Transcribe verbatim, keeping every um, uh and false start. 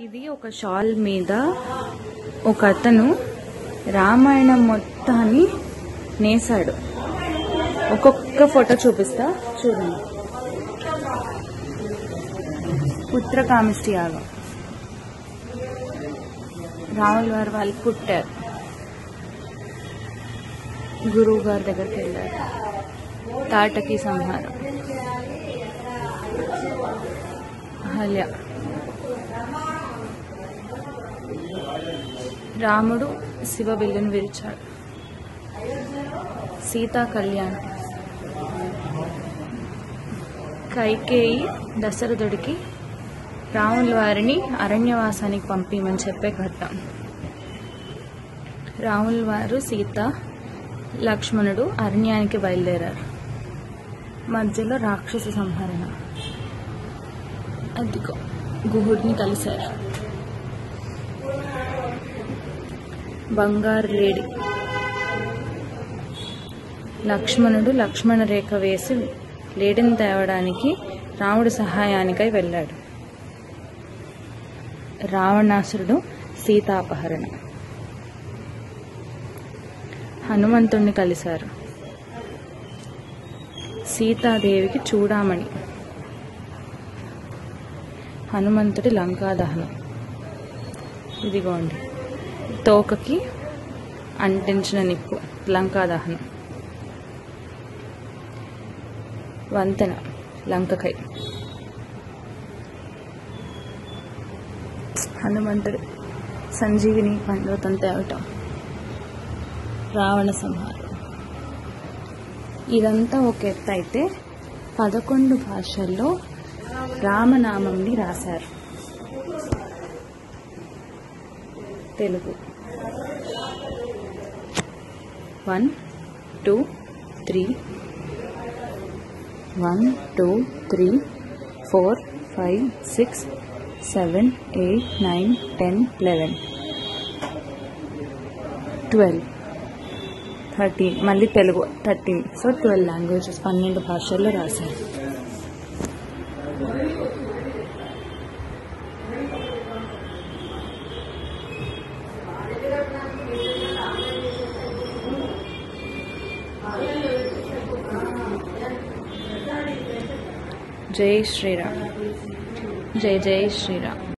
ఇది ఒక షాల్ మీద ఒక అతను రామాయణం మొత్తాన్ని నేసాడు. ఒక్కొక్క ఫోటో చూపిస్తా చూడండి. పుత్రకామిష్టి యాగం, రాముల వారు వాళ్ళు పుట్టారు, గురువు గారి దగ్గరికి వెళ్ళారు, తాటకి సంహారం, అహల్య, రాముడు శివ విల్లును విరిచాడు, సీతా కళ్యాణం, కైకేయి దశరథుడికి రాముల వారిని అరణ్యవాసానికి పంపిమని చెప్పే ఘట్టం, రాముల వారు సీత లక్ష్మణుడు అరణ్యానికి బయలుదేరారు, మధ్యలో రాక్షస సంహరణ, అదిగో గుహుడిని కలిశారు, బంగారు లేడి, లక్ష్మణుడు లక్ష్మణ రేఖ వేసి లేడిని తేవడానికి రాముడి సహాయానికై వెళ్ళాడు, రావణాసురుడు సీతాపహరణ, హనుమంతుణ్ణి కలిశారు, సీతాదేవికి చూడామణి, హనుమంతుడి లంకా దహనం, ఇదిగోండి తోకకి అంటించిన నిప్పు లంకా దహనం, వంతెన లంకకై, హనుమంతుడు సంజీవిని పర్వతం తేవటం, రావణ సంహారం. ఇదంతా ఒక ఎత్తు అయితే పదకొండు భాషల్లో రామనామంని రాశారు. Telugu one two three one two three four five six seven eight nine ten eleven twelve thirteen మళ్ళీ Telugu thirteen so twelve languages పన్నెండు భాషల్లో రాశారు. జై శ్రీరామ్, జై జై శ్రీరామ్.